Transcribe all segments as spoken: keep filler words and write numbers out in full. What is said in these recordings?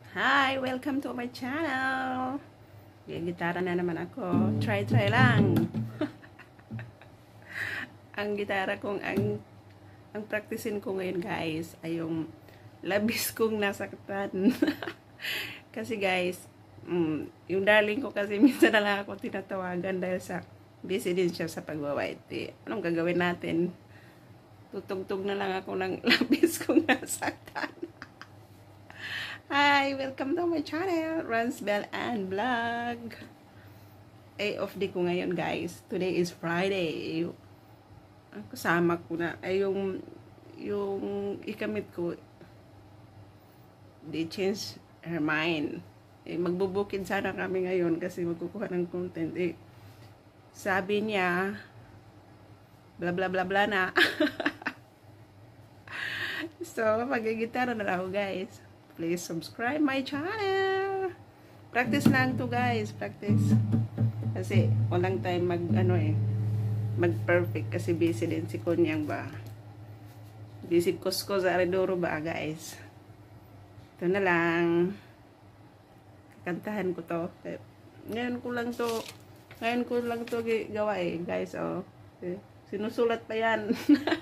Hi! Welcome to my channel! Gitara na naman ako. Try, try lang. Ang gitara kong, ang, ang practicein ko ngayon guys, ay yung labis kong nasaktan. Kasi guys, mm, yung darling ko kasi minsan na lang ako tinatawagan dahil sa busy din siya sa pagwa-white. Anong gagawin natin? Tutugtog na lang ako ng labis kong nasaktan. Hi! Welcome to my channel, Ransbell and Vlog. Ay, off day ko ngayon guys. Today is Friday. Ang kasama ko na ay yung yung ikamit ko, they change her mind. Eh, magbubukid sana kami ngayon kasi magkukuha ng content. Eh, sabi niya, bla bla bla bla na. So, mag-gitara na lang ako guys. Please subscribe my channel. Practice lang to guys, practice. Kasi walang time mag ano eh, mag perfect kasi busy din si Kunyang ba. Busy kusko sa Aridoro ba guys. Ito na lang. Kakantahan ko to. Ngayon ko lang to, ngayon ko lang to gawa eh guys oh. Sinusulat pa yan.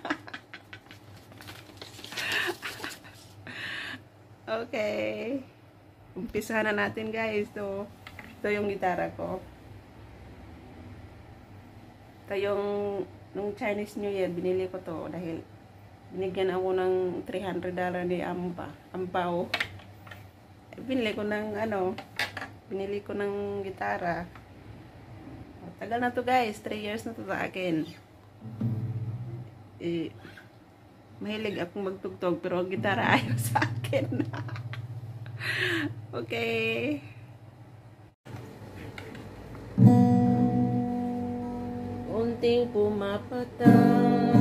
Okay. Umpisahan na natin guys. Ito, ito yung gitara ko. Ito yung nung Chinese New Year binili ko to dahil binigyan ako ng three hundred dollars ni Ampa, Ampaw. Eh, binili ko ng ano, binili ko ng gitara. Tagal na to guys, three years na to sa akin. Eh, mahilig akong magtugtog pero ang gitara ayaw sa akin. Okay. Unting pumapatay